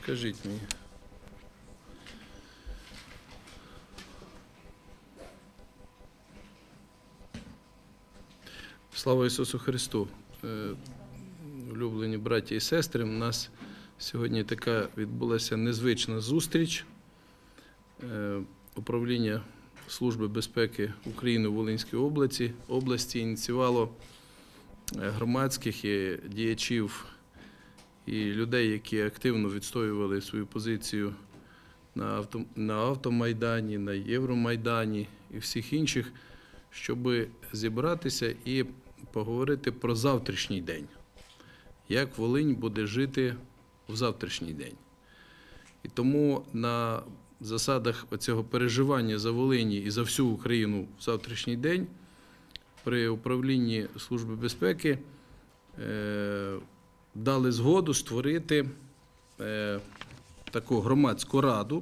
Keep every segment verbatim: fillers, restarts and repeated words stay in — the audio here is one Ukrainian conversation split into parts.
Скажіть мені. Слава Ісусу Христу! Улюблені браті і сестри, у нас сьогодні така відбулася незвична зустріч. Управління Служби безпеки України у Волинській області, області ініціювало громадських і діячів і людей, які активно відстоювали свою позицію на, авто, на Автомайдані, на Євромайдані і всіх інших, щоб зібратися і поговорити про завтрашній день. Як Волинь буде жити в завтрашній день. І тому на засадах цього переживання за Волині і за всю Україну в завтрашній день при управлінні Служби безпеки е, дали згоду створити е, таку громадську раду,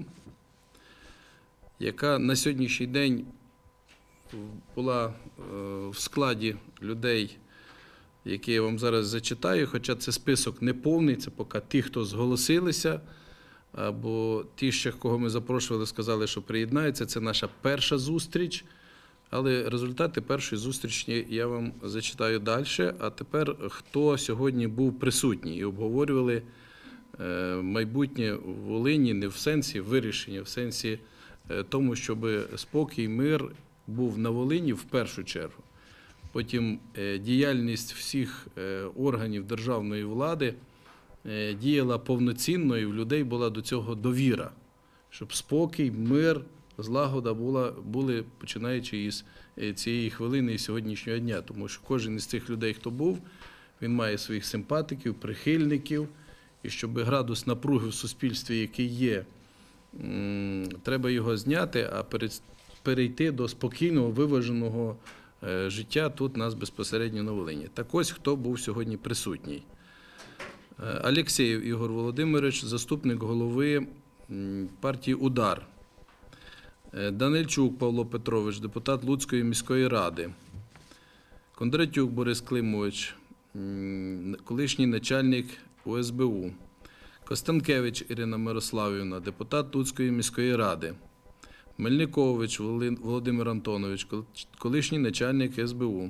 яка на сьогоднішній день була е, в складі людей, які я вам зараз зачитаю, хоча це список не повний, це поки ті, хто зголосилися, або ті, ще кого ми запрошували, сказали, що приєднаються. Це наша перша зустріч, але результати першої зустрічі я вам зачитаю далі. А тепер, хто сьогодні був присутній і обговорювали майбутнє в Волині не в сенсі вирішення, в сенсі тому, щоб спокій, мир був на Волині в першу чергу. Потім діяльність всіх органів державної влади діяла повноцінно і в людей була до цього довіра, щоб спокій, мир, злагода була, були, починаючи із цієї хвилини і сьогоднішнього дня. Тому що кожен із цих людей, хто був, він має своїх симпатиків, прихильників, і щоб градус напруги в суспільстві, який є, треба його зняти, а перейти до спокійного, виваженого життя тут у нас безпосередньо на Волині. Так ось, хто був сьогодні присутній. Алєксєєв Ігор Володимирович, заступник голови партії «Удар». Данильчук Павло Петрович, депутат Луцької міської ради. Кондратюк Борис Климович, колишній начальник У С Б У. Костенкевич Ірина Мирославівна, депутат Луцької міської ради. Мельникович Володимир Антонович, колишній начальник С Б У.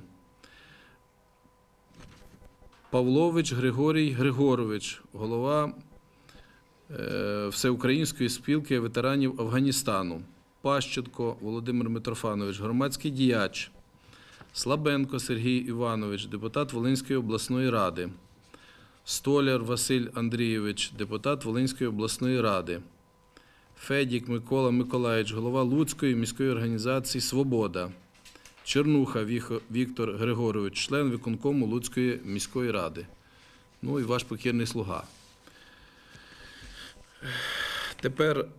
Павлович Григорій Григорович, голова Всеукраїнської спілки ветеранів Афганістану. Пащенко Володимир Митрофанович, громадський діяч. Слабенко Сергій Іванович, депутат Волинської обласної ради. Столяр Василь Андрійович, депутат Волинської обласної ради. Федік Микола Миколаївич, голова Луцької міської організації «Свобода». Чернуха Віктор Григорович, член виконкому Луцької міської ради. Ну і ваш покірний слуга. Тепер,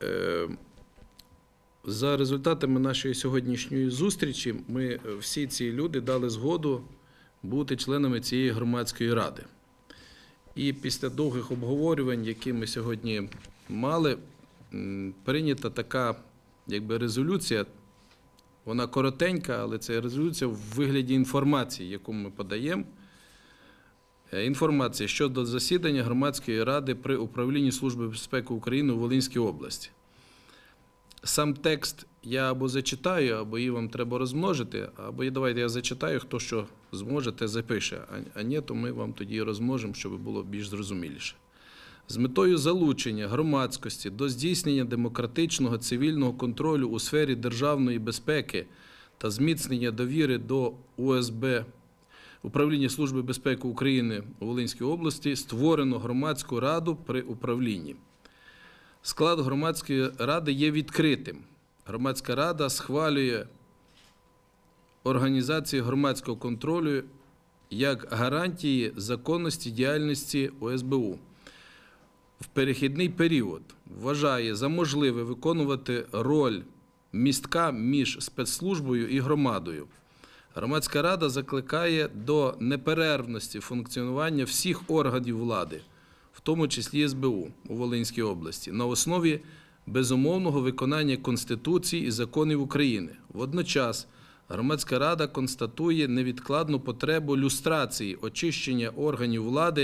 за результатами нашої сьогоднішньої зустрічі, ми всі ці люди дали згоду бути членами цієї громадської ради. І після довгих обговорювань, які ми сьогодні мали, прийнята така, якби, резолюція. Вона коротенька, але це резолюція в вигляді інформації, яку ми подаємо. Інформація щодо засідання громадської ради при управлінні Служби безпеки України у Волинській області. Сам текст я або зачитаю, або її вам треба розмножити, або давайте я зачитаю, хто що зможе, те запише, а ні, то ми вам тоді розмножимо, щоб було більш зрозуміліше. З метою залучення громадськості до здійснення демократичного цивільного контролю у сфері державної безпеки та зміцнення довіри до У С Б Управління Служби безпеки України у Волинській області створено громадську раду при управлінні. Склад громадської ради є відкритим. Громадська рада схвалює організацію громадського контролю як гарантії законності діяльності У С Б У. В перехідний період вважає за можливе виконувати роль містка між спецслужбою і громадою. Громадська рада закликає до неперервності функціонування всіх органів влади, в тому числі С Б У у Волинській області, на основі безумовного виконання Конституції і законів України. Водночас Громадська рада констатує невідкладну потребу люстрації, очищення органів влади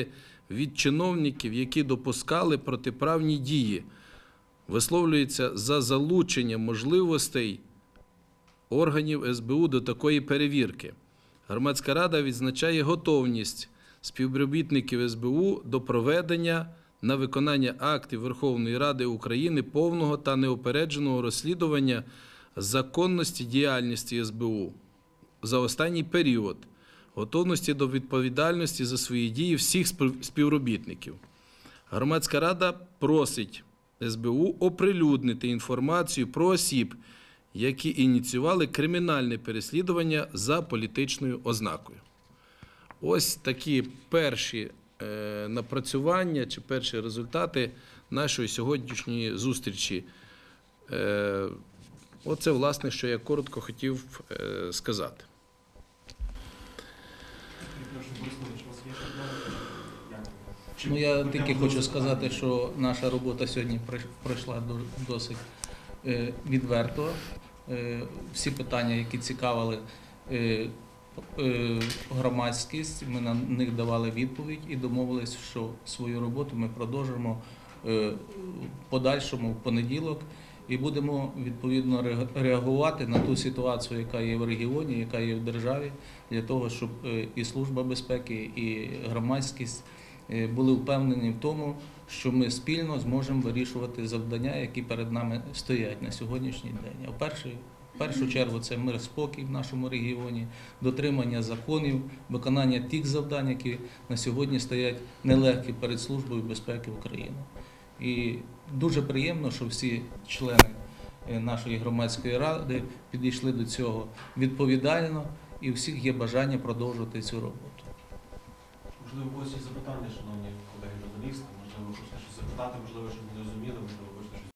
від чиновників, які допускали протиправні дії, висловлюється за залучення можливостей органів ес бе у до такої перевірки. Громадська рада відзначає готовність співробітників ес бе у до проведення на виконання актів Верховної Ради України повного та неупередженого розслідування законності діяльності ес бе у за останній період, готовності до відповідальності за свої дії всіх співробітників. Громадська рада просить ес бе у оприлюднити інформацію про осіб, які ініціювали кримінальне переслідування за політичною ознакою. Ось такі перші е, напрацювання чи перші результати нашої сьогоднішньої зустрічі. Е, оце, власне, що я коротко хотів е, сказати. Ну, я тільки хочу сказати, що наша робота сьогодні пройшла досить відверто. Всі питання, які цікавили громадськість, ми на них давали відповідь і домовились, що свою роботу ми продовжимо в подальшому в понеділок і будемо відповідно реагувати на ту ситуацію, яка є в регіоні, яка є в державі, для того, щоб і Служба безпеки, і громадськість були впевнені в тому, що ми спільно зможемо вирішувати завдання, які перед нами стоять на сьогоднішній день. А в першу, в першу чергу це мир, спокій в нашому регіоні, дотримання законів, виконання тих завдань, які на сьогодні стоять нелегкі перед Службою безпеки України. І дуже приємно, що всі члени нашої громадської ради підійшли до цього відповідально, і у всіх є бажання продовжувати цю роботу. Можливо, у когось є запитання, шановні колеги журналісти, можливо, щось запитати, можливо, щоб не розуміти.